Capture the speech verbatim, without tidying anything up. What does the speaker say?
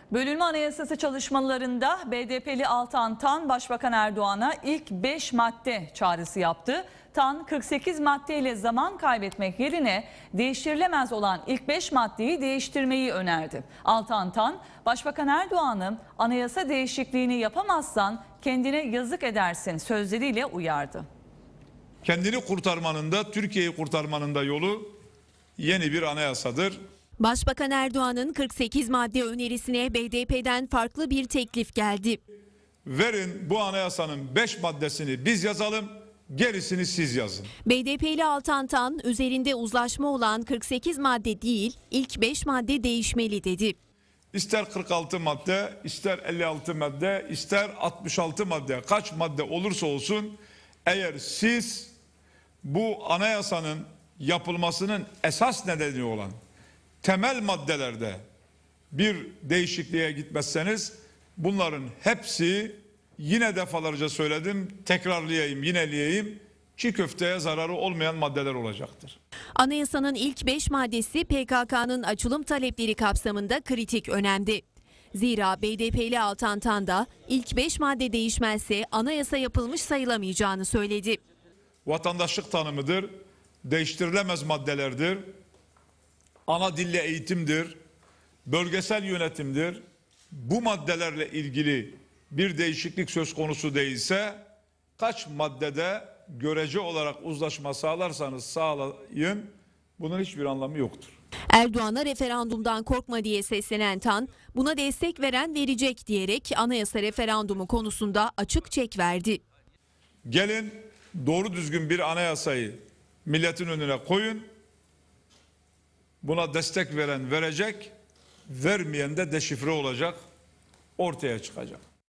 Bölünme Anayasası çalışmalarında B D P'li Altan Tan, Başbakan Erdoğan'a ilk beş madde çağrısı yaptı. Tan, kırk sekiz maddeyle zaman kaybetmek yerine değiştirilemez olan ilk beş maddeyi değiştirmeyi önerdi. Altan Tan, Başbakan Erdoğan'ı anayasa değişikliğini yapamazsan kendine yazık edersin sözleriyle uyardı. Kendini kurtarmanın da Türkiye'yi kurtarmanın da yolu yeni bir anayasadır. Başbakan Erdoğan'ın kırk sekiz madde önerisine B D P'den farklı bir teklif geldi. Verin bu anayasanın beş maddesini biz yazalım, gerisini siz yazın. B D P'li Altan Tan, üzerinde uzlaşma olan kırk sekiz madde değil, ilk beş madde değişmeli dedi. İster kırk altı madde, ister elli altı madde, ister altmış altı madde, kaç madde olursa olsun, eğer siz bu anayasanın yapılmasının esas nedeni olan temel maddelerde bir değişikliğe gitmezseniz bunların hepsi, yine defalarca söyledim, tekrarlayayım, yineleyeyim, çiğ köfteye zararı olmayan maddeler olacaktır. Anayasanın ilk beş maddesi P K K'nın açılım talepleri kapsamında kritik önemde. Zira B D P'li Altan Tan da ilk beş madde değişmezse anayasa yapılmış sayılamayacağını söyledi. Vatandaşlık tanımıdır, değiştirilemez maddelerdir, ana dille eğitimdir, bölgesel yönetimdir. Bu maddelerle ilgili bir değişiklik söz konusu değilse, kaç maddede görece olarak uzlaşma sağlarsanız sağlayın, bunun hiçbir anlamı yoktur. Erdoğan'a referandumdan korkma diye seslenen Tan, buna destek veren verecek diyerek anayasa referandumu konusunda açık çek verdi. Gelin doğru düzgün bir anayasayı milletin önüne koyun. Buna destek veren verecek, vermeyen de deşifre olacak, ortaya çıkacak.